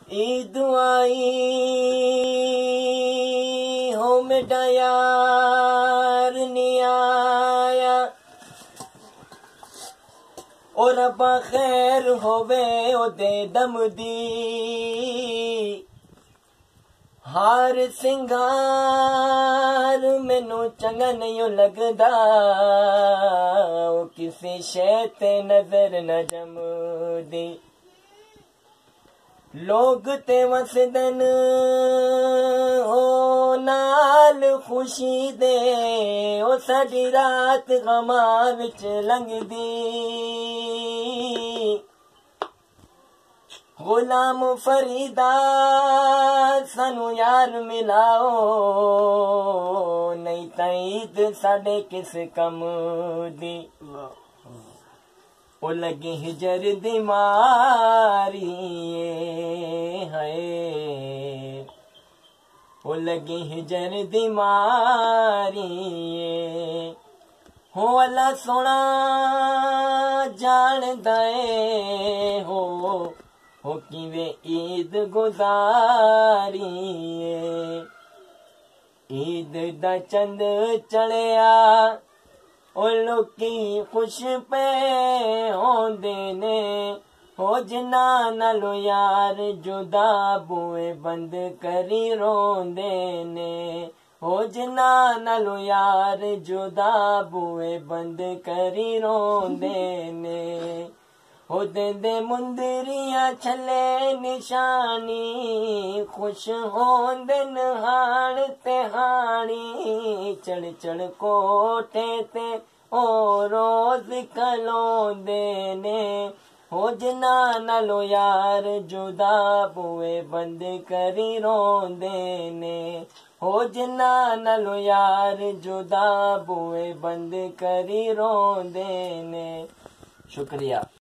ईद आई हो मेरा यार नहीं आया और रब्बा खैर होवे ओदे दम दी हार सिंगार मैनू चंगा नहीं लगदा ओ किसी शै ते नजर न जमदी लोग ते वसदन हो नाल खुशी दे ओ साडी रात गमा विच लंघदी गुलाम फरीदा सानू यार मिलाओ नहीं तां ईद साडे किस कम दी ओ लगी हिजर दी मारी है ओ लगी हिजर दी मारी हो अल्लाह सोना जानदा है हो किवे ईद गुजारी ईद दा चंद चढ़िया ओ लोकी खुश पे होंदे ने हो जिन्ना नालो यार जुदा बुए बंद करी रोंदे ने हो जिन्ना नालो यार जुदा बुए बंद करी रोंदे ने हो देंदे मुंदरियां छले निशानी खुश होंदे नहाण ते हाणी चढ़ चढ़ कोठे ते ओ रोज खलोंदे ने हो जिन्ना नालो यार जुदा बुए बंद करी रोंदे ने हो जिन्ना नालो यार जुदा बुए बंद करी रोंदे ने शुक्रिया।